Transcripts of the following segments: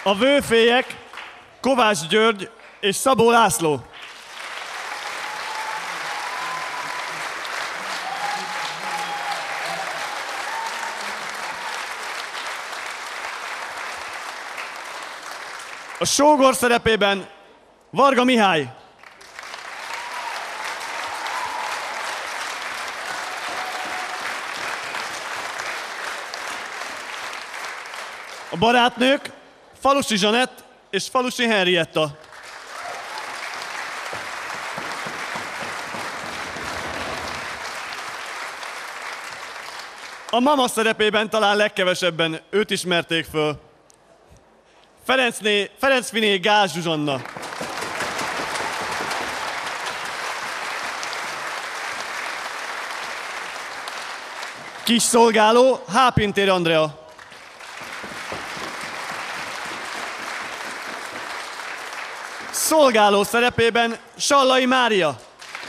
A vőfélyek Kovács György és Szabó László. A sógor szerepében Varga Mihály. A barátnők Falusi Zsanett és Falusi Henrietta. A mama szerepében talán legkevesebben őt ismerték föl. Ferencfiné Gáz Zsuzsanna. Kis szolgáló Hápintér Andrea. Szolgáló szerepében Sallai Mária.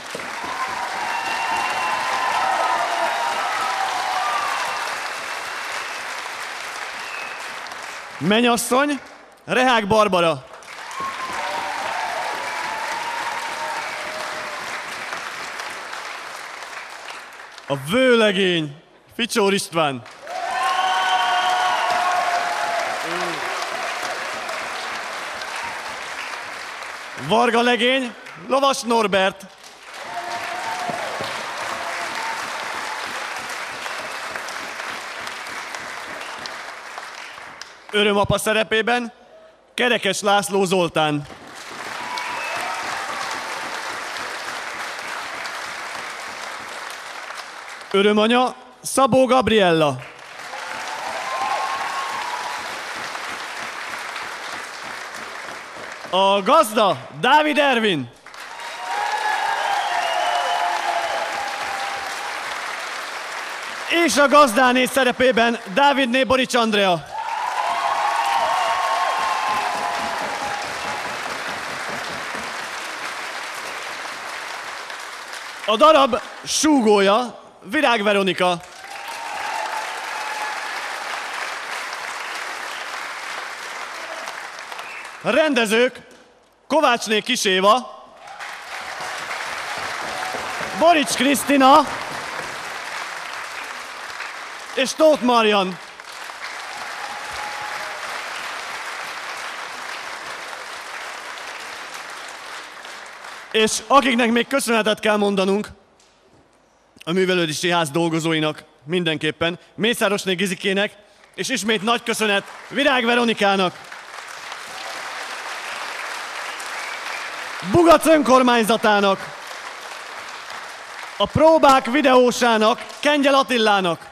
Menyasszony Rehák Barbara. A vőlegény Ficsór István. Varga legény Lovas Norbert. Örömapa szerepében Kerekes László Zoltán. Örömanya Szabó Gabriella. A gazda Dávid Ervin. És a gazdáné szerepében Dávidné Borics Andrea. A darab súgója Virág Veronika. A rendezők Kovácsné Kis Éva, Borics Krisztina és Tóth Marian. És akiknek még köszönetet kell mondanunk, a Művelődési Ház dolgozóinak mindenképpen, Mészárosné Gizikének, és ismét nagy köszönet Virág Veronikának, Bugac önkormányzatának, a próbák videósának, Kengyel Attilának,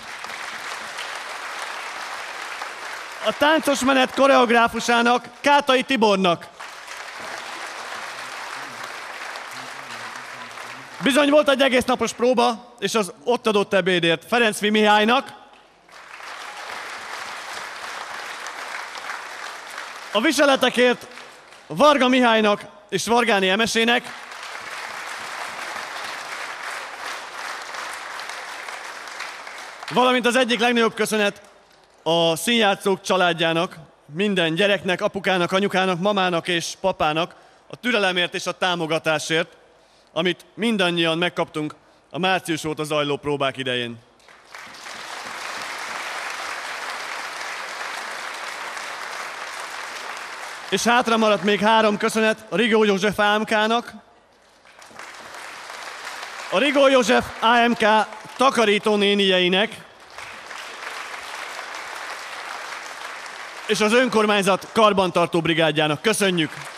a táncos menet koreográfusának, Kátai Tibornak. Bizony volt egy egész napos próba, és az ott adott ebédért Ferencfi Mihálynak, a viseletekért Varga Mihálynak és Vargáné Emesének, valamint az egyik legnagyobb köszönet a színjátszók családjának, minden gyereknek, apukának, anyukának, mamának és papának a türelemért és a támogatásért, amit mindannyian megkaptunk a március óta zajló próbák idején. És hátra maradt még 3 köszönet a Rigó József AMK-nak, a Rigó József AMK takarító nénijeinek, és az önkormányzat karbantartó brigádjának. Köszönjük!